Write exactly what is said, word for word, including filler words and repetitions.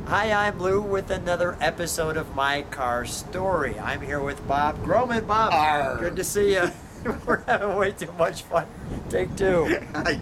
Hi, I'm Lou with another episode of My Car Story. I'm here with Bob Groman. Bob, Arr. good to see you. We're having way too much fun. Take two. I